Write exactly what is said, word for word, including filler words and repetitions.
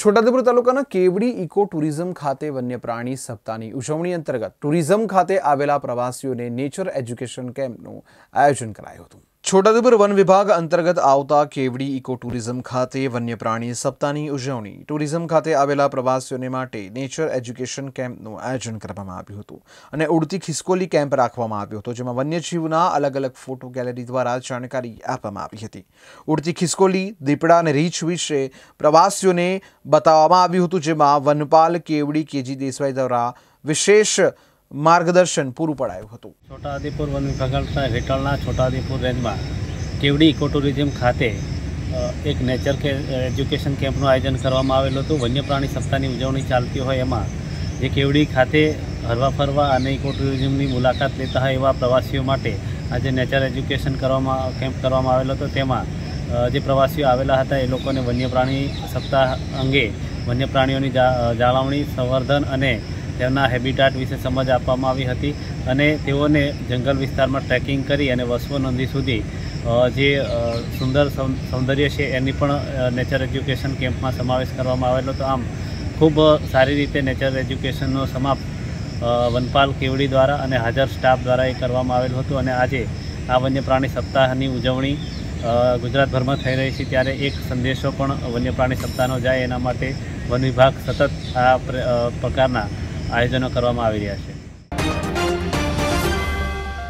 છોટાઉદેપુર તાલુકાના કેવડી eco tourism ખાતે વન્યપ્રાણી સપ્તાહની ઉજવણી અંતર્ગત ટુરિઝમ ખાતે આવેલા પ્રવાસીઓને નેચર એજ્યુકેશન કેમ્પનું આયોજન કરાયું હતું। છોટાઉદેપુર વન વિભાગ અંતર્ગત આવતા કેવડી ઇકો ટુરિઝમ ખાતે વન્યપ્રાણી સપ્તાહની ઉજવણી ટુરિઝમ ખાતે આવેલા પ્રવાસીઓને માટે નેચર એજ્યુકેશન કેમ્પનું આયોજન કરવામાં આવ્યું હતું અને ઉડતી ખિસકોલી કેમ્પ રાખવામાં આવ્યો હતો, જેમાં વન્યજીવના અલગ અલગ ફોટો ગેલેરી દ્વારા જાણકારી આપવામાં આવી હતી। ઉડતી ખિસકોલી, દીપડા અને રીંછ વિશે પ્રવાસીઓને બતાવવામાં આવ્યું હતું, જેમાં વનપાલ કેવડી કેજી દેસાઈ દ્વારા વિશેષ मार्गदर्शन पूरु पड़ाયું હતું। છોટાઉદેપુર વન વિભાગ હેઠળના છોટાઉદેપુર રેન્જમાં કેવડી ઇકો ટુરિઝમ ખાતે એક નેચર કે એજ્યુકેશન કેમ્પનું આયોજન કરવામાં આવેલું હતું। વન્યપ્રાણી સપ્તાહની ઉજવણી ચાલતી હોય એમાં જે કેવડી ખાતે હરવા ફરવા અને ઇકો ટુરિઝમની મુલાકાત લેતા હોય એવા પ્રવાસીઓ માટે આજે નેચર એજ્યુકેશન કરવામાં કેમ્પ કરવામાં આવેલો હતો। તેમાં જે પ્રવાસીઓ આવેલા હતા એ લોકોને વન્યપ્રાણી સપ્તાહ અંગે વન્યપ્રાણીઓની જાળવણી, સંવર્ધન અને તેમના હેબિટાટ વિશે સમજ આપવામાં આવી હતી અને તેઓને જંગલ વિસ્તારમાં ટ્રેકિંગ કરી અને વસ્તુ નદી સુધી જે સુંદર સૌંદર્ય છે એની પણ નેચર એજ્યુકેશન કેમ્પમાં સમાવેશ કરવામાં આવેલો હતો। આમ ખૂબ સારી રીતે નેચર એજ્યુકેશનનો સમાપ્ત વનપાલ કેવડી દ્વારા અને હાજર સ્ટાફ દ્વારા એ કરવામાં આવેલું હતું અને આજે આ વન્યપ્રાણી સપ્તાહની ઉજવણી ગુજરાતભરમાં થઈ રહી છે, ત્યારે એક સંદેશો પણ વન્યપ્રાણી સપ્તાહનો જાય એના માટે વન વિભાગ સતત આ પ્રકારના આયોજનો કરવામાં આવી રહ્યા છે।